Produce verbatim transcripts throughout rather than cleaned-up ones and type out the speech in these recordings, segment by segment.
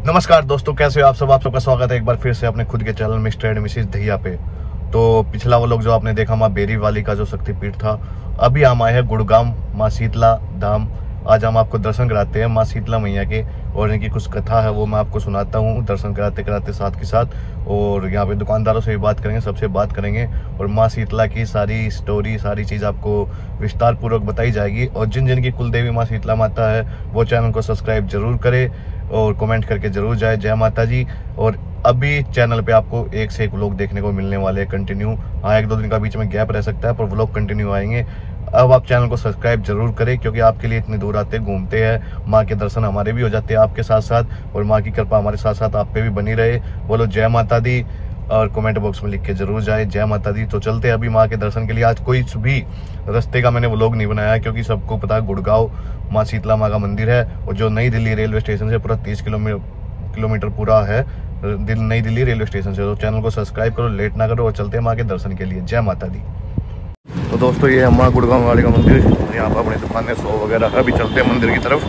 नमस्कार दोस्तों, कैसे हो आप सब। आप सबका स्वागत है एक बार फिर से अपने खुद के channel mister and missus Dahiya पे। तो पिछला वो लोग जो आपने देखा माँ बेरी वाली का जो शक्तिपीठ था, अभी हम आए हैं गुड़गांव माँ शीतला धाम। आज हम आपको दर्शन कराते हैं माँ शीतला मैया के, और इनकी कुछ कथा है वो मैं आपको सुनाता हूँ दर्शन कराते कराते साथ के साथ। और यहाँ पे दुकानदारों से भी बात करेंगे, सबसे बात करेंगे, और माँ शीतला की सारी स्टोरी सारी चीज़ आपको विस्तार पूर्वक बताई जाएगी। और जिन जिन की कुलदेवी माँ शीतला माता है वो चैनल को सब्सक्राइब जरूर करे और कमेंट करके जरूर जाए जय माता जी। और अभी चैनल पे आपको एक से एक व्लॉग देखने को मिलने वाले हैं कंटिन्यू। हाँ, एक दो दिन का बीच में गैप रह सकता है पर व्लॉग कंटिन्यू आएंगे। अब आप चैनल को सब्सक्राइब जरूर करें क्योंकि आपके लिए इतनी दूर आते घूमते हैं, माँ के दर्शन हमारे भी हो जाते हैं आपके साथ साथ, और माँ की कृपा हमारे साथ साथ आप पे भी बनी रहे। बोलो जय माता दी, और कमेंट बॉक्स में लिख के जरूर जाए जय माता दी। तो चलते हैं अभी माँ के दर्शन के लिए। आज कोई भी रास्ते का मैंने व्लॉग नहीं बनाया क्योंकि सबको पता है गुड़गांव माँ शीतला माँ का मंदिर है, और जो नई दिल्ली रेलवे स्टेशन से पूरा तीस किलोमीटर किलोमीटर पूरा है दिल नई दिल्ली रेलवे स्टेशन से। तो चैनल को सब्सक्राइब करो, लेट ना करो, और चलते हैं माँ के दर्शन के लिए जय माता दी। तो दोस्तों ये है माँ गुड़गांव वाले का मंदिर, यहाँ पर अपनी दुकानें शो वगैरह है। अभी चलते हैं मंदिर की तरफ।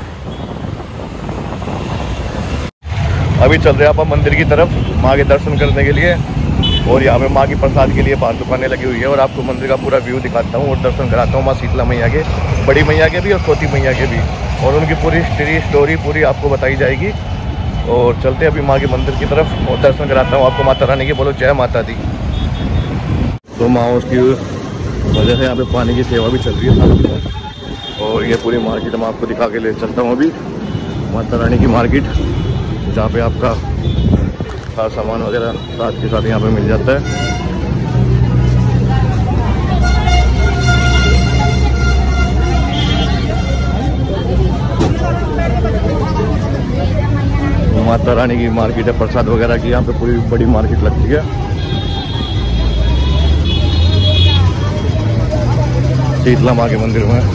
अभी चल रहे हैं आप मंदिर की तरफ माँ के दर्शन करने के लिए, और यहाँ पे माँ की प्रसाद के लिए पांच दुकानें लगी हुई है। और आपको मंदिर का पूरा व्यू दिखाता हूँ और दर्शन कराता हूँ माँ शीतला मैया के, बड़ी मैया के भी और छोटी मैया के भी, और उनकी पूरी हिस्ट्री स्टोरी पूरी आपको बताई जाएगी। और चलते हैं अभी माँ के मंदिर की तरफ और दर्शन कराता हूँ आपको माता रानी के। बोलो जय माता दी। तो माँ उसकी वजह से यहाँ पे पानी की सेवा भी चल रही है साथ में। और ये पूरी मार्केट मैं आपको दिखा के ले चलता हूँ अभी, माता रानी की मार्केट, जहाँ पे आपका हर सामान वगैरह साथ के साथ यहाँ पे मिल जाता है। माता रानी की मार्केट है, प्रसाद वगैरह की यहाँ पे पूरी बड़ी मार्केट लगती है। शीतला माँ के मंदिर में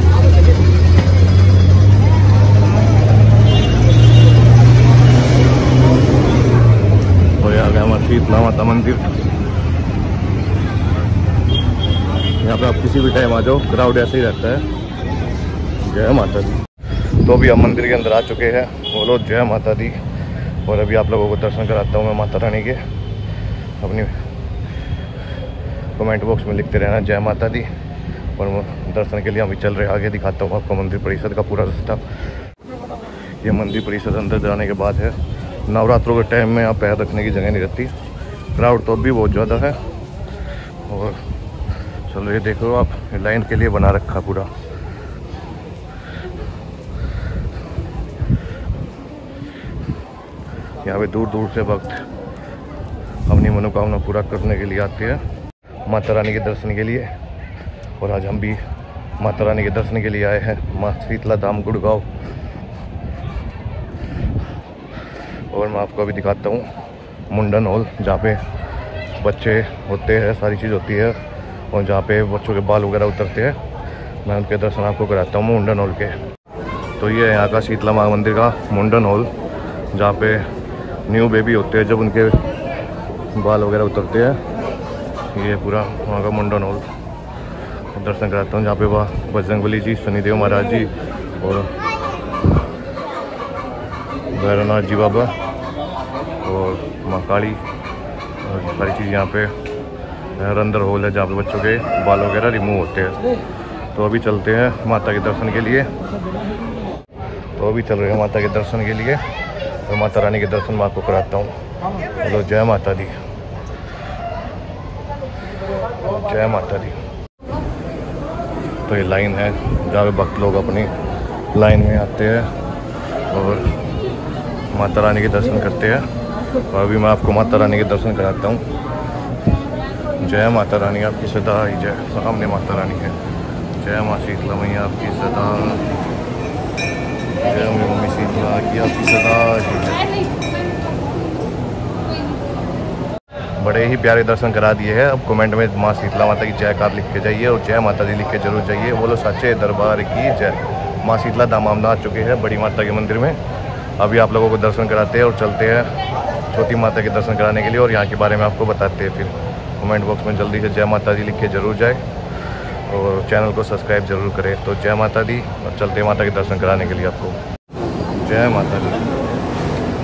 और यहाँ गया हमारा शीतला माता मंदिर। यहाँ पे आप किसी भी टाइम आ जाओ, क्राउड ऐसे ही रहता है। जय माता दी। तो अभी हम मंदिर के अंदर आ चुके हैं। बोलो जय माता दी। और अभी आप लोगों को दर्शन कराता हूँ मैं माता रानी के। अपनी कमेंट बॉक्स में लिखते रहना जय माता दी। और दर्शन के लिए हम चल रहे हैं, आगे दिखाता हूँ आपको मंदिर परिसर का पूरा रास्ता। ये मंदिर परिसर अंदर जाने के बाद है। नवरात्रों के टाइम में यहाँ पैर रखने की जगह नहीं रहती, क्राउड तो अभी बहुत ज़्यादा है। और चलो ये देखो आप, लाइन के लिए बना रखा पूरा। यहाँ पे दूर दूर से भक्त अपनी मनोकामना पूरा करने के लिए आते हैं माता रानी के दर्शन के लिए। और आज हम भी माता रानी के दर्शन के लिए आए हैं माँ शीतला धाम गुड़गांव। और मैं आपको अभी दिखाता हूँ मुंडन हॉल, जहाँ पे बच्चे होते हैं, सारी चीज़ होती है, और जहाँ पे बच्चों के बाल वगैरह उतरते हैं, मैं उनके दर्शन आपको कराता हूँ मुंडन हॉल के। तो ये है यहाँ का शीतला माँ मंदिर का मुंडन हॉल, जहाँ पे न्यू बेबी होते हैं जब उनके बाल वगैरह उतरते हैं। ये पूरा वहाँ का मुंडन हॉल दर्शन कराता हूँ, जहाँ पे वह बजरंगबली जी, शनिदेव महाराज जी और भैरवनाथ जी बाबा और माँ काली और सारी चीज़ यहाँ पे अंदर हॉल है, जहाँ पे बच्चों के बाल वगैरह रिमूव होते हैं। तो अभी चलते हैं माता के दर्शन के लिए। तो अभी चल रहे हैं माता के दर्शन के लिए, और माता रानी के दर्शन मैं आपको कराता हूँ। बोलो जय माता दी, जय माता दी। तो ये लाइन है जहाँ पे भक्त लोग अपनी लाइन में आते हैं और माता रानी के दर्शन करते हैं। और अभी मैं आपको माता रानी के दर्शन कराता हूँ। जय माता रानी आपकी सदा ही जय। सामने माता रानी है। जय माँ शीतला मैया आपकी सदा, जय मम्मी शीतला की आपकी सदा ही जय। बड़े ही प्यारे दर्शन करा दिए हैं। अब कमेंट में माँ शीतला माता की जयकार लिख के जाइए और जय माता दी लिख के जरूर जाइए। बोलो सच्चे दरबार की जय। माँ शीतला धाम हम आ चुके हैं बड़ी माता के मंदिर में। अभी आप लोगों को दर्शन कराते हैं और चलते हैं छोटी माता के दर्शन कराने के लिए, और यहाँ के बारे में आपको बताते हैं। फिर कमेंट बॉक्स में जल्दी से जय माता दी लिख के जरूर जाए और चैनल को सब्सक्राइब जरूर करें। तो जय माता दी, और चलते माता के दर्शन कराने के लिए आपको। जय माता दी।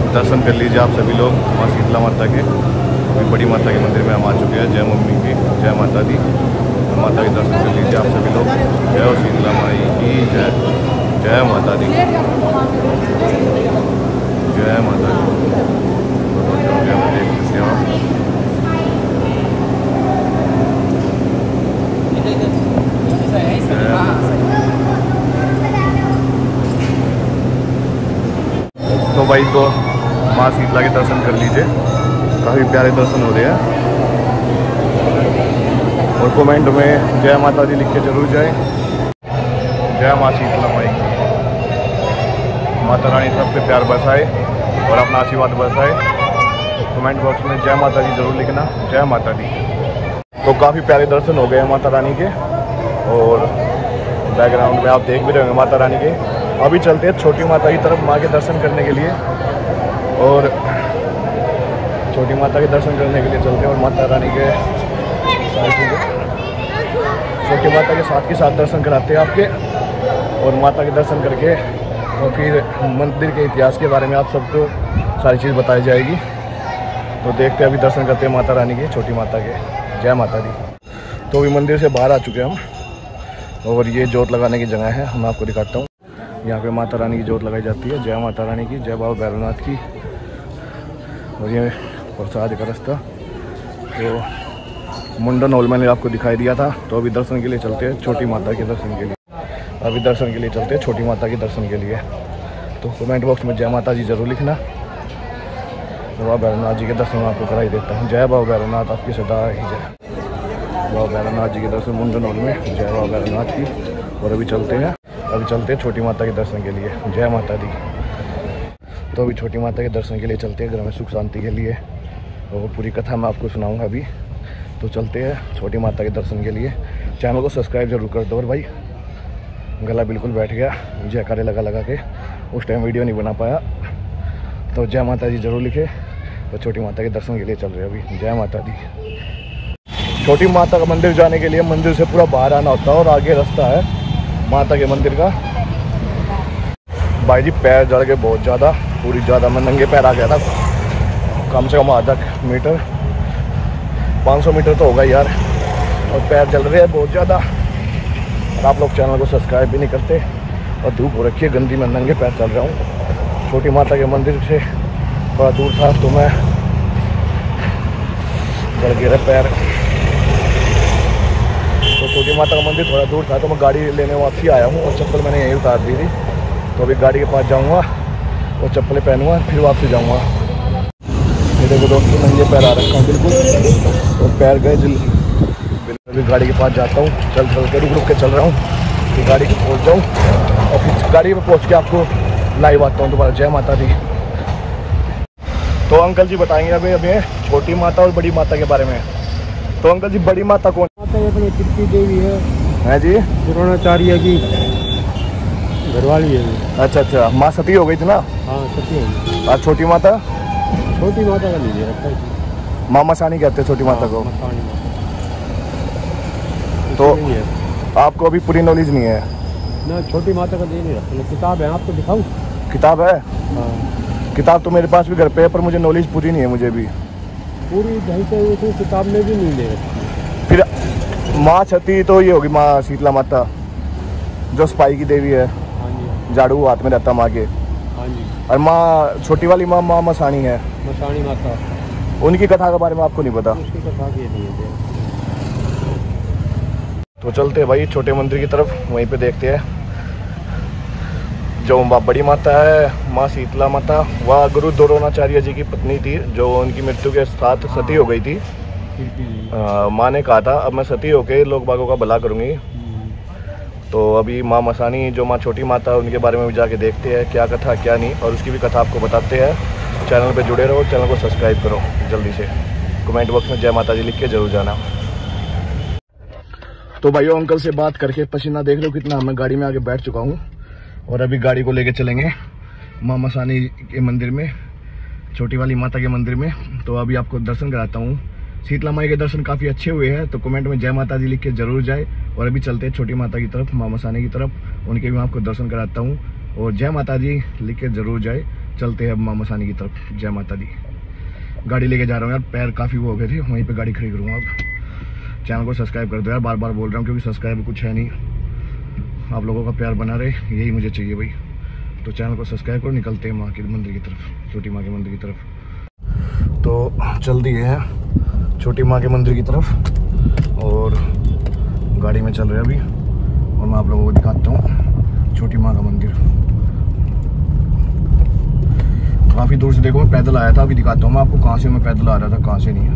दर्शन कर लीजिए आप सभी लोग माँ शीतला माता के। अभी बड़ी माता के मंदिर में हम आ चुके हैं। जय मम्मी की, जय माता दी। माता के दर्शन कर लीजिए आप सभी लोग। जय शीतला माई की जय, जय माता दी, जय माता दी। देख सकते हो आप। तो भाई तो माँ शीतला के दर्शन कर लीजिए, काफ़ी प्यारे दर्शन हो रहे हैं। और कमेंट में जय माता दी लिख के जरूर जाए। जय माँ शीतला माई की। माता रानी सब पे प्यार बरसाए और अपना आशीर्वाद बरसाए। कमेंट बॉक्स में जय माता दी जरूर लिखना, जय माता दी। तो काफ़ी प्यारे दर्शन हो गए हैं माता रानी के। और बैकग्राउंड में आप देख भी रहे होंगे माता रानी के। अभी चलते हैं छोटी माता की तरफ माँ के दर्शन करने के लिए। और छोटी माता के दर्शन करने के लिए चलते हैं और माता रानी के छोटी माता के साथ के साथ दर्शन कराते हैं आपके। और माता के दर्शन करके और फिर मंदिर के इतिहास के बारे में आप सबको सारी चीज़ बताई जाएगी। तो देखते हैं, अभी दर्शन करते हैं माता रानी के, छोटी माता के। जय माता दी। तो अभी मंदिर से बाहर आ चुके हैं हम और ये जोत लगाने की जगह है, मैं आपको दिखाता हूँ। यहाँ पे माता रानी की जोत लगाई जाती है। जय माता रानी की, जय बाबा भैरवनाथ की। और ये प्रसाद का रास्ता तो मुंडन हॉल मैंने आपको दिखाई दिया था। तो अभी दर्शन के लिए चलते हैं छोटी माता के दर्शन के लिए। अभी दर्शन के लिए चलते हैं छोटी माता के दर्शन के लिए। तो कमेंट बॉक्स में जय माता जी जरूर लिखना। बाबा भैरवनाथ जी के दर्शन मैं आपको करा ही देता हूँ। जय बाबा भैरवनाथ, आपकी सदा ही जय। बाबा भैरवनाथ जी के दर्शन मुंडन हॉल में, जय बाबा भैरवनाथ की। और अभी चलते हैं अभी चलते हैं छोटी माता के दर्शन के लिए। जय माता दी। तो अभी छोटी माता के दर्शन के लिए चलते हैं घर में सुख शांति के लिए। और पूरी कथा मैं आपको सुनाऊंगा अभी। तो चलते हैं छोटी माता के दर्शन के लिए। चैनल को सब्सक्राइब जरूर कर दो। और भाई गला बिल्कुल बैठ गया जयकारे लगा लगा के, उस टाइम वीडियो नहीं बना पाया। तो जय माता जी जरूर लिखे। तो छोटी माता के दर्शन के लिए चल रहे हैं अभी। जय माता दी। छोटी माता का मंदिर जाने के लिए मंदिर से पूरा बाहर आना होता है और आगे रास्ता है माता के मंदिर का। भाई जी पैर जड़ गए बहुत ज़्यादा, पूरी ज़्यादा। मैं नंगे पैर आ गया था, कम से कम आधा मीटर, पाँच सौ मीटर तो होगा यार। और पैर जल रहे हैं बहुत ज़्यादा। और आप लोग चैनल को सब्सक्राइब भी नहीं करते। और धूप हो रखी है गंदी, मैं नंगे पैर चल रहा हूँ। छोटी माता के मंदिर से थोड़ा दूर था तो मैं जल गए पैर। तो छोटी माता का मंदिर थोड़ा दूर था तो मैं गाड़ी लेने वापसी आया हूँ और चप्पल मैंने यहीं उतार दी थी। तो अभी गाड़ी के पास जाऊँगा और चप्पलें पहनूँगा, फिर वापसी जाऊँगा। ये देखो दोस्तों, नंगे पैर आ रखा हूँ बिल्कुल और पैर गए जिल। अभी गाड़ी के पास जाता हूँ, चल चल के रुक रुक के चल रहा हूँ कि गाड़ी के पहुँच जाऊँ और फिर गाड़ी पर पहुँच के आपको लाइव आता हूँ दोबारा। जय माता दी। तो अंकल जी बताएंगे अभी अभी छोटी माता और बड़ी माता के बारे में। तो अंकल जी बड़ी माता कौन? माता अपनी कीर्ति देवी है, है जी, द्रोणाचार्य की घरवाली है। अच्छा अच्छा, माँ सती हो गई थी ना? हाँ सती हो गई। और छोटी माता? छोटी माता का लीजिए रखा है, माँ मसानी कहते हैं छोटी माता को। मसानी माता। तो आपको अभी पूरी नॉलेज नहीं है ना, छोटी माता का दे नहीं रखा। किताब है, आपको दिखाऊं? किताब है? हाँ किताब तो मेरे पास भी घर पे है, पर मुझे नॉलेज पूरी नहीं है मुझे भी। पूरी ढंग से उस किताब में भी नहीं ले रखी। फिर माँ सती तो ये होगी माँ शीतला माता जो स्पाई की देवी है। हाँ जी, झाड़ू हाथ में रहता माँ के। हाँ जी। और माँ छोटी वाली माँ माँ मसानी है, मसानी माता। उनकी कथा के बारे में आपको नहीं पता? उसकी कथा के लिए तो चलते हैं भाई छोटे मंदिर की तरफ, वहीं पे देखते हैं। जो बड़ी माता है माँ शीतला माता, वह गुरु द्रोणाचार्य जी की पत्नी थी जो उनकी मृत्यु के साथ सती हो गई थी। माँ ने कहा था अब मैं सती होके लोग बागों का भला करूँगी। तो अभी माँ मसानी जो माँ छोटी माता उनके बारे में भी जाके देखते हैं क्या कथा क्या नहीं, और उसकी भी कथा आपको बताते हैं। चैनल पे जुड़े रहो, चैनल को सब्सक्राइब करो जल्दी से। कमेंट बॉक्स में जय माता जी लिख के जरूर जाना। तो भाइयों अंकल से बात करके पसीना देख लो कितना, मैं गाड़ी में आके बैठ चुका हूँ और अभी गाड़ी को लेके चलेंगे माँ मसानी के मंदिर में, छोटी वाली माता के मंदिर में। तो अभी आपको दर्शन कराता हूँ। शीतला माई के दर्शन काफ़ी अच्छे हुए हैं, तो कमेंट में जय माता जी लिख के जरूर जाए। और अभी चलते हैं छोटी माता की तरफ, माँ मसानी की तरफ, उनके भी मैं आपको दर्शन कराता हूँ। और जय माता जी लिख के जरूर जाए। चलते हैं अब मां मसानी की तरफ। जय माता दी। गाड़ी लेके जा रहा हूँ यार, पैर काफ़ी वो हो गए थे, वहीं पे गाड़ी खड़ी करूँगा। अब चैनल को सब्सक्राइब कर दो यार, बार बार बोल रहा हूँ क्योंकि सब्सक्राइब कुछ है नहीं। आप लोगों का प्यार बना रहे, यही मुझे चाहिए भाई। तो चैनल को सब्सक्राइब करो, निकलते हैं माँ के मंदिर की तरफ, छोटी माँ के मंदिर की तरफ। तो चल दिए हैं छोटी माँ के मंदिर की तरफ और गाड़ी में चल रहे हैं अभी, और मैं आप लोगों को दिखाता हूँ छोटी माँ का मंदिर। काफ़ी दूर से देखो, मैं पैदल आया था, अभी दिखाता हूँ मैं आपको कहाँ से मैं पैदल आ रहा था, कहाँ से नहीं है।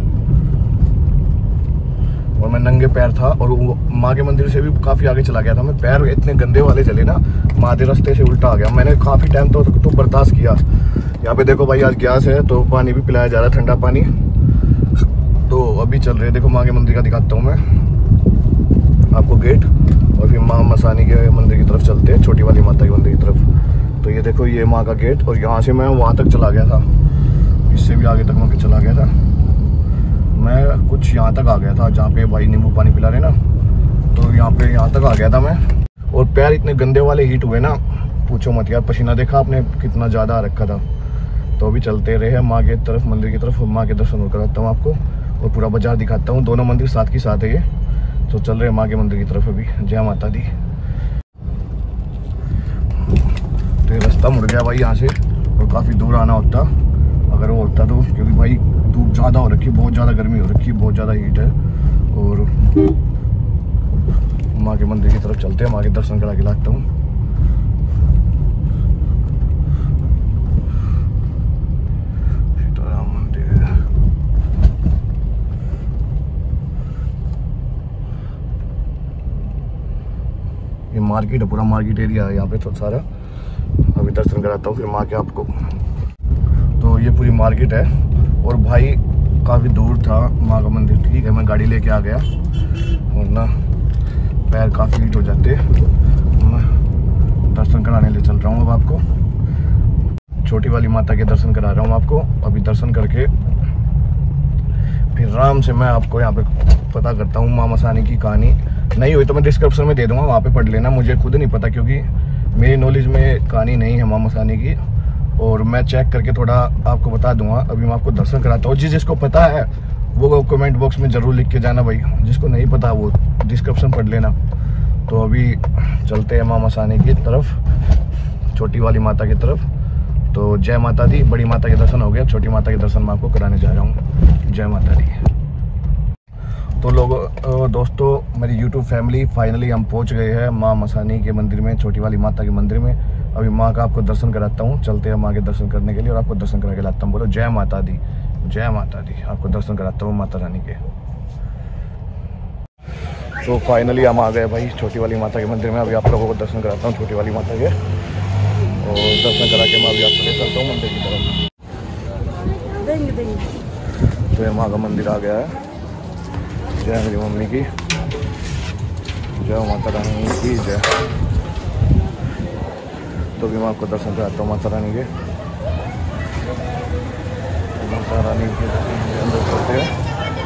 और मैं नंगे पैर था और वो माँ के मंदिर से भी काफ़ी आगे चला गया था। मैं पैर इतने गंदे वाले चले ना, माधे रास्ते से उल्टा आ गया। मैंने काफ़ी टाइम तो, तो बर्दाश्त किया। यहाँ पे देखो भाई आज गैस है तो पानी भी पिलाया जा रहा है, ठंडा पानी। तो अभी चल रहे, देखो माँ के मंदिर का दिखाता हूँ मैं आपको गेट, और फिर माँ मसानी के मंदिर की तरफ चलते हैं, छोटी वाली माता के मंदिर की तरफ। तो ये देखो ये माँ का गेट, और यहाँ से मैं वहाँ तक चला गया था, इससे भी आगे तक मैं चला गया था। मैं कुछ यहाँ तक आ गया था जहाँ पे भाई नींबू पानी पिला रहे ना, तो यहाँ पे यहाँ तक आ गया था मैं। और पैर इतने गंदे वाले हीट हुए ना, पूछो मत यार, पसीना देखा आपने कितना ज़्यादा आ रखा था। तो अभी चलते रहे माँ के तरफ, मंदिर की तरफ, माँ के दर्शन कराता हूँ आपको और पूरा बाजार दिखाता हूँ। दोनों मंदिर साथ की साथ है ये। तो चल रहे हैं माँ के मंदिर की तरफ अभी। जय माता दी। तो ये रास्ता मुड़ गया भाई यहाँ से, और काफ़ी दूर आना होता अगर वो होता तो, क्योंकि भाई धूप ज़्यादा हो रखी है, बहुत ज़्यादा गर्मी हो रखी है, बहुत ज़्यादा हीट है। और माँ के मंदिर की तरफ चलते हैं, माँ के दर्शन करा के लाता हूँ। सीताराम मंदिर, ये मार्केट है, पूरा मार्केट एरिया है यहाँ पे तो सारा। अभी दर्शन कराता हूँ फिर माँ के आपको। तो ये पूरी मार्केट है, और भाई काफ़ी दूर था माँ का मंदिर। ठीक है, मैं गाड़ी लेके आ गया, वरना पैर काफ़ी हीट हो जाते। मैं दर्शन कराने ले चल रहा हूँ अब आपको। छोटी वाली माता के दर्शन करा रहा हूँ आपको। अभी दर्शन करके फिर आराम से मैं आपको यहाँ पे पता करता हूँ माँ मसानी की कहानी। नहीं हुई तो मैं डिस्क्रिप्शन में दे दूँगा, वहाँ पे पढ़ लेना। मुझे खुद नहीं पता क्योंकि मेरी नॉलेज में कहानी नहीं है माँ मसानी की, और मैं चेक करके थोड़ा आपको बता दूंगा। अभी मैं आपको दर्शन कराता हूँ। जिस जिसको पता है वो कमेंट बॉक्स में ज़रूर लिख के जाना भाई, जिसको नहीं पता वो डिस्क्रिप्शन पढ़ लेना। तो अभी चलते हैं माँ मसानी की तरफ, छोटी वाली माता की तरफ। तो जय माता दी। बड़ी माता के दर्शन हो गया, छोटी माता के दर्शन मैं आपको कराने जा रहा हूँ। जय माता दी। तो लोगों दोस्तों, मेरी यूट्यूब फैमिली, फाइनली हम पहुँच गए हैं माँ मसानी के मंदिर में, छोटी वाली माता के मंदिर में। अभी माँ का आपको दर्शन कराता हूँ। चलते हैं माँ के दर्शन करने के लिए, और आपको दर्शन करा के लाता हूँ। बोलो जय माता दी, जय माता दी। आपको दर्शन कराता हूँ माता रानी के। तो फाइनली हम आ गए भाई छोटी वाली माता के मंदिर में। अभी आप लोगों को दर्शन कराता हूँ छोटी वाली माता के, और दर्शन करा के मैं अभी आपको ले चलता हूँ मंदिर की तरफ। तो ये माँ का मंदिर आ गया है। जय मेरी मम्मी की, जय माता रानी की जय। तो भी मैं आपको दर्शन कराता हूँ माता रानी के। माता रानी के अंदर चलते हैं।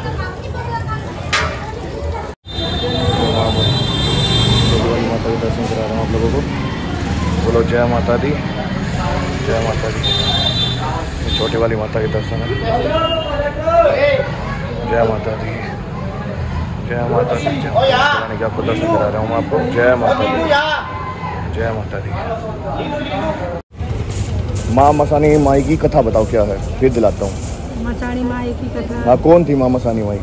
छोटी वाली माता के दर्शन करा रहा हूँ आप लोगों को। बोलो जय माता दी, जय माता दी। छोटी वाली माता के दर्शन है। जय माता दी, जय माता दी। जय माता रानी के आपको दर्शन करा रहा हूँ मैं आपको। जय माता दी, जय माता दी। माँ मसानी माई की कथा बताओ क्या है, फिर दिलाता हूँ। मसानी माई की कथा। हाँ, कौन थी माँ मसानी माई?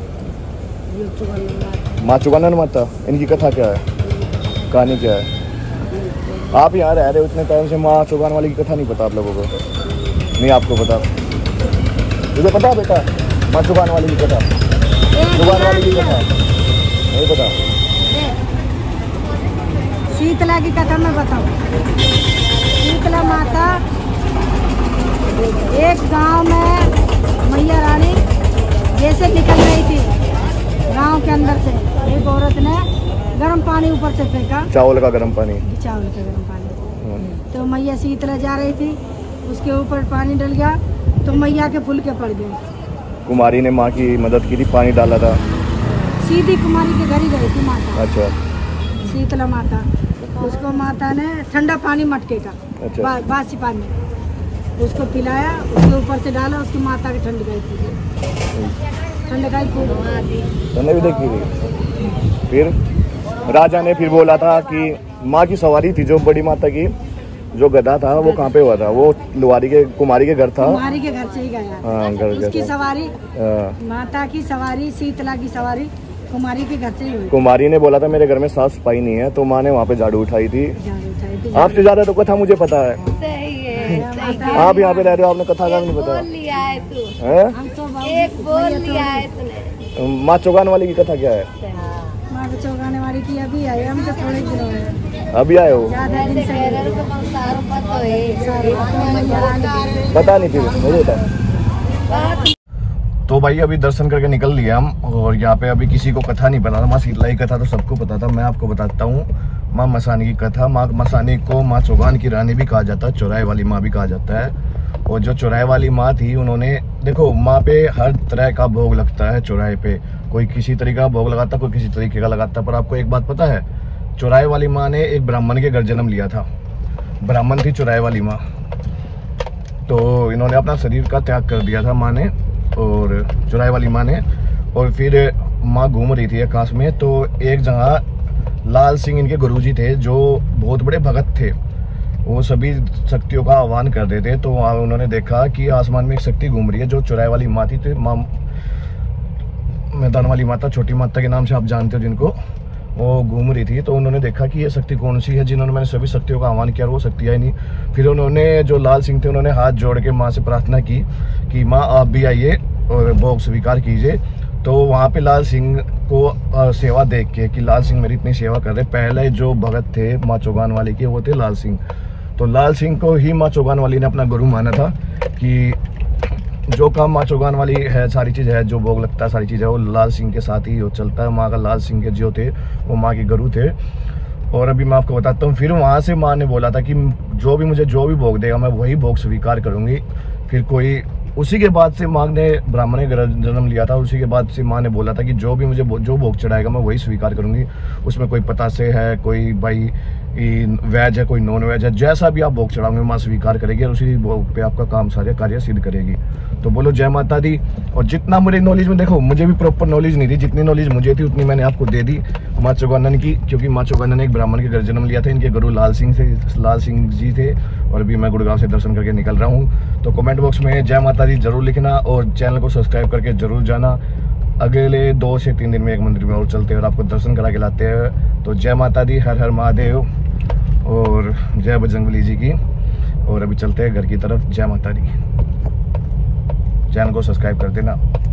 माँ चुकानन माता। इनकी कथा क्या है, कहानी क्या है? आप यहाँ रह रहे हो इतने टाइम से, माँ चौगान वाली की कथा नहीं पता आप लोगों को? नहीं आपको पता? तुझे पता बेटा माँ चौगान वाली की कथा? चौगान वाली की कथा नहीं पता? शीतला की कथा मैं बताऊँ। शीतला माता एक गांव में मैया रानी जैसे निकल रही थी गांव के अंदर से, एक औरत ने गर्म पानी ऊपर से फेंका, चावल का गर्म पानी, चावल का गर्म पानी। तो मैया शीतला जा रही थी, उसके ऊपर पानी डल गया तो मैया के फुलके पड़ गए। कुमारी ने माँ की मदद की थी, पानी डाला था। सीधी कुमारी के घर ही गई थी माता। अच्छा। शीतला माता, उसको माता ने ठंडा पानी मटके का, अच्छा। बा, बासी पानी उसको पिलाया, उसके ऊपर से डाला, उसकी माता की ठंड गई थी, ठंड गई खूब। भी देखी थी। फिर राजा ने फिर बोला था कि माँ की सवारी थी जो बड़ी माता की, जो गधा था वो कहाँ पे हुआ था? वो लुहारी के कुमारी के घर था। कुमारी के घर से ही गया। हाँ, घर उसकी था। सवारी माता की सवारी, शीतला की सवारी कुमारी के घर से ही हुई। कुमारी ने बोला था मेरे घर में साफ सफाई नहीं है, तो माँ ने वहाँ पे झाड़ू उठाई थी। झाड़ू उठाई थी। आपसे ज्यादा तो कथा मुझे पता है। सही है, आप यहाँ पे रह रहे हो, आपने कथा का भी नहीं पता बोल लिया है तू, है? हम तो एक बोल लिया है तूने। माँ चौगान वाली की कथा क्या है? माँ को चौगाने वाली की अभी आई, हम तो थोड़े दिनों में अभी आए हो? ज्यादा दिन से पता नहीं, फिर मुझे बता। तो भाई अभी दर्शन करके निकल लिए हम, और यहाँ पे अभी किसी को कथा नहीं पता था। माँ शीतला की कथा तो सबको पता था, मैं आपको बताता हूँ माँ मसानी की कथा। माँ मसानी को माँ चौगान की रानी भी कहा जाता है, चौराहे वाली माँ भी कहा जाता है। और जो चौराहे वाली माँ थी, उन्होंने देखो माँ पे हर तरह का भोग लगता है चौराहे पे, कोई किसी तरीके का भोग लगाता, कोई किसी तरीके का लगाता। पर आपको एक बात पता है, चौराहे वाली माँ ने एक ब्राह्मण के घर जन्म लिया था, ब्राह्मण थी चौराहे वाली माँ। तो इन्होंने अपना शरीर का त्याग कर दिया था माँ ने, और चौराहे वाली माँ ने। और फिर माँ घूम रही थी आकाश में, तो एक जगह लाल सिंह इनके गुरुजी थे, जो बहुत बड़े भगत थे, वो सभी शक्तियों का आह्वान कर रहे थे। तो वहाँ उन्होंने देखा कि आसमान में एक शक्ति घूम रही है, जो चौराहे वाली माँ थी, तो माँ मैदान वाली माता, छोटी माता के नाम से आप जानते हो जिनको, वो घूम रही थी। तो उन्होंने देखा कि ये शक्ति कौन सी है जिन्होंने मैंने सभी शक्तियों का आह्वान किया, वो शक्ति आई नहीं। फिर उन्होंने, जो लाल सिंह थे, उन्होंने हाथ जोड़ के माँ से प्रार्थना की कि माँ आप भी आइए और भोग स्वीकार कीजिए। तो वहाँ पे लाल सिंह को सेवा देख के कि लाल सिंह मेरी इतनी सेवा कर रहे, पहले जो भगत थे माँ चौगान वाले के, वो थे लाल सिंह। तो लाल सिंह को ही माँ चौगान वाली ने अपना गुरु माना था कि जो काम माँ चौगान वाली है, सारी चीज़ है, जो भोग लगता है, सारी चीज़ है, वो लाल सिंह के साथ ही वो चलता है। माँ का लाल सिंह के जो थे वो माँ के गुरु थे। और अभी मैं आपको बताता हूँ, फिर वहाँ से माँ ने बोला था कि जो भी मुझे जो भी भोग देगा मैं वही भोग स्वीकार करूँगी। फिर कोई उसी के बाद से माँ ने ब्राह्मण के घर जन्म लिया था, उसी के बाद से माँ ने बोला था कि जो भी मुझे जो भोग चढ़ाएगा मैं वही स्वीकार करूँगी। उसमें कोई पतासे है, कोई भाई वेज है, कोई नॉन वेज है, जैसा भी आप भोग चढ़ाओगे माँ स्वीकार करेगी, और उसी भोग पे आपका काम सारे कार्य सिद्ध करेगी। तो बोलो जय माता दी। और जितना मुझे नॉलेज में, देखो मुझे भी प्रॉपर नॉलेज नहीं थी, जितनी नॉलेज मुझे थी उतनी मैंने आपको दे दी माँ चौगानन की, क्योंकि माँ चौगानन ने एक ब्राह्मण के घर जन्म लिया था, इनके गुरु लाल सिंह से लाल सिंह जी थे। और अभी मैं गुड़गांव से दर्शन करके निकल रहा हूँ। तो कमेंट बॉक्स में जय माता दी जरूर लिखना, और चैनल को सब्सक्राइब करके जरूर जाना। अगले दो से तीन दिन में एक मंदिर में और चलते हैं और आपको दर्शन करा के लाते हैं। तो जय माता दी, हर हर महादेव, और जय बजरंगबली जी की। और अभी चलते हैं घर की तरफ। जय माता दी। चैनल को सब्सक्राइब कर देना।